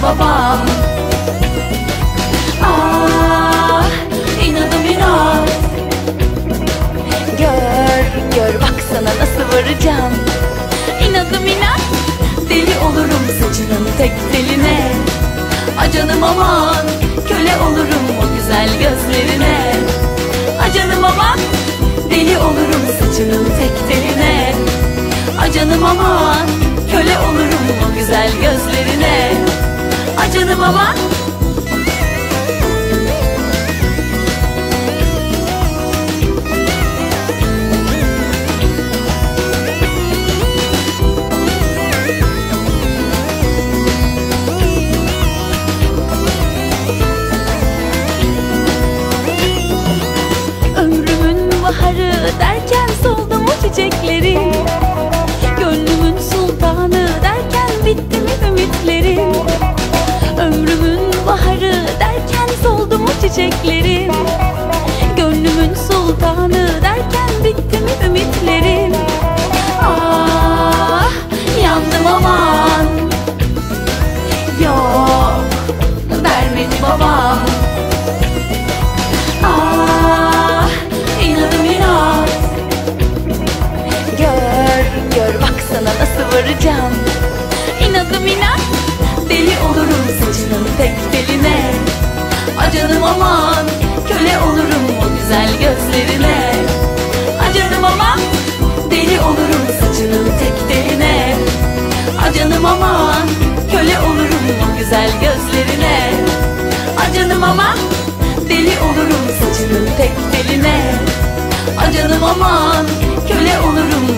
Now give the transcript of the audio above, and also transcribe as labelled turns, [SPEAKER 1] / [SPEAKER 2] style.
[SPEAKER 1] babam. Ah, inadım inat. Gör, gör baksana nasıl varacağım. İnadım inat. Deli olurum saçının tek teline. Acanım aman, köle olurum o güzel gözlerine. Acanım aman, deli olurum saçının tek teline. Acanım aman, köle olurum o güzel gözlerine. Acanım aman. Baharı derken soldu mu çiçeklerim? Gönlümün sultanı derken bitti mi ümitlerim? Ömrümün baharı derken soldu mu çiçeklerim? Gönlümün sultanı derken bitti mi ümitlerim? Ah, yandım aman. Yok, vermedi babam. Gör baksana nasıl varacağım. İnadım inat. Deli olurum saçının tek teline. Acanım aman, köle olurum o güzel gözlerine. Acanım aman, deli olurum saçının tek teline. Acanım aman, köle olurum o güzel gözlerine. Acanım aman, deli olurum saçının tek teline. Acanım aman, köle olurum